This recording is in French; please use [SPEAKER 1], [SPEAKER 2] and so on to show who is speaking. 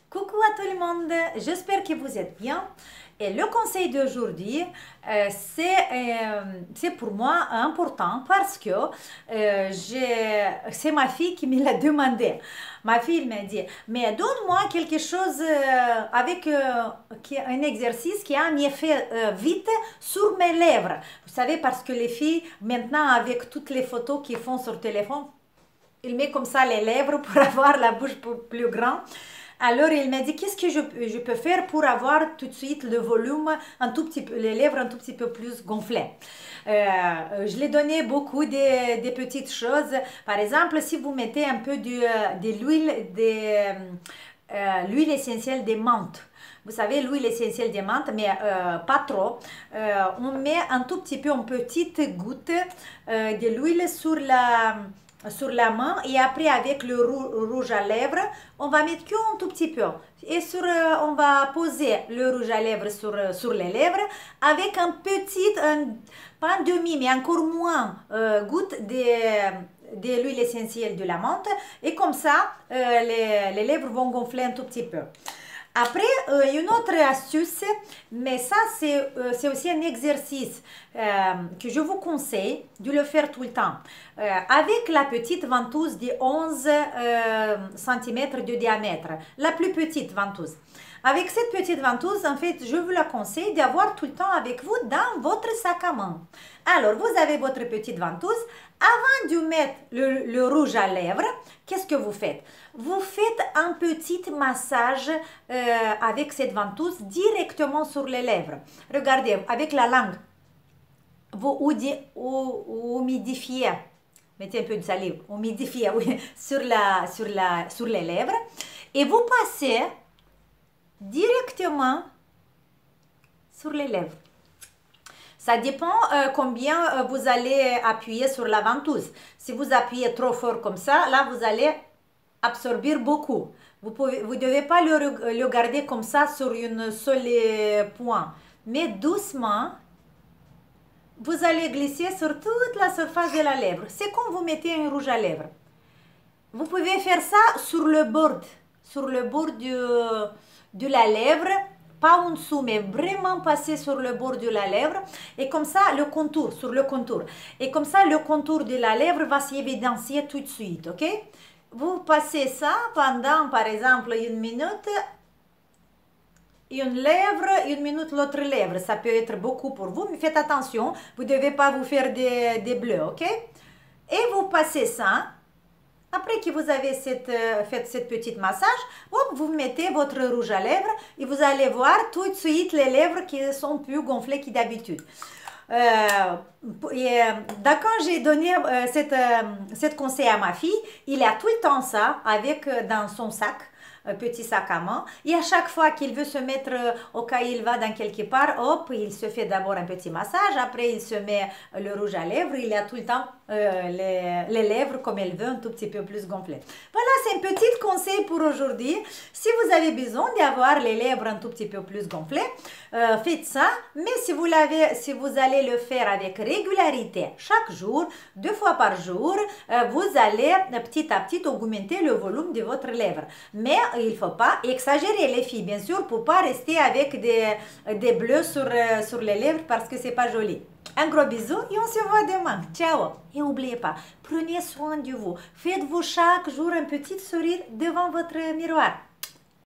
[SPEAKER 1] Coucou à tout le monde, j'espère que vous êtes bien. Et le conseil d'aujourd'hui, c'est pour moi important parce que c'est ma fille qui me l'a demandé. Ma fille m'a dit, mais donne-moi quelque chose avec un exercice qui a un effet vite sur mes lèvres. Vous savez, parce que les filles, maintenant, avec toutes les photos qu'ils font sur téléphone, ils mettent comme ça les lèvres pour avoir la bouche plus grande. Alors il m'a dit qu'est-ce que je peux faire pour avoir tout de suite le volume un tout petit peu, les lèvres un tout petit peu plus gonflées. Je lui ai donné beaucoup de petites choses. Par exemple, si vous mettez un peu de l'huile essentielle de menthe. Vous savez, l'huile essentielle de menthe, mais pas trop. On met un tout petit peu, une petite goutte de l'huile sur la main et après avec le rouge à lèvres, on va mettre qu'un tout petit peu. Et on va poser le rouge à lèvres sur les lèvres avec un petit, pas un demi, mais encore moins goutte de l'huile essentielle de la menthe. Et comme ça, les lèvres vont gonfler un tout petit peu. Après, une autre astuce, mais ça c'est aussi un exercice que je vous conseille de le faire tout le temps. Avec la petite ventouse de 11 cm de diamètre, la plus petite ventouse. Avec cette petite ventouse, en fait, je vous la conseille d'avoir tout le temps avec vous dans votre sac à main. Alors, vous avez votre petite ventouse. Avant de mettre le rouge à lèvres, qu'est-ce que vous faites? Vous faites un petit massage avec cette ventouse directement sur les lèvres. Regardez, avec la langue, vous humidifiez. Mettez un peu de salive, humidifiez, oui, sur les lèvres. Et vous passez directement sur les lèvres. Ça dépend combien vous allez appuyer sur la ventouse. Si vous appuyez trop fort comme ça, là vous allez absorber beaucoup. Vous ne devez pas le garder comme ça sur une seule point. Mais doucement, vous allez glisser sur toute la surface de la lèvre. C'est comme vous mettez un rouge à lèvres. Vous pouvez faire ça sur le bord de la lèvre, pas en dessous, mais vraiment passer sur le bord de la lèvre. Et comme ça, le contour, sur le contour. Et comme ça, le contour de la lèvre va s'évidencier tout de suite, ok? Vous passez ça pendant, par exemple, une minute, une lèvre, une minute l'autre lèvre. Ça peut être beaucoup pour vous, mais faites attention, vous ne devez pas vous faire des bleus, ok? Et vous passez ça. Après que vous avez fait cette petite massage, hop, vous mettez votre rouge à lèvres et vous allez voir tout de suite les lèvres qui sont plus gonflées que d'habitude. Quand j'ai donné cette conseil à ma fille, il a tout le temps ça avec dans son sac. Un petit sac à main et à chaque fois qu'il veut se mettre au cas où il va dans quelque part, hop, il se fait d'abord un petit massage, après il se met le rouge à lèvres, il a tout le temps les lèvres comme elle veut, un tout petit peu plus gonflées. Voilà, c'est un petit conseil pour aujourd'hui. Si vous avez besoin d'avoir les lèvres un tout petit peu plus gonflées, faites ça, mais si vous allez le faire avec régularité, chaque jour, 2 fois par jour, vous allez petit à petit augmenter le volume de votre lèvre. Mais il ne faut pas exagérer les filles, bien sûr, pour ne pas rester avec des bleus sur les lèvres parce que c'est pas joli. Un gros bisou et on se voit demain. Ciao! Et n'oubliez pas, prenez soin de vous. Faites-vous chaque jour un petit sourire devant votre miroir.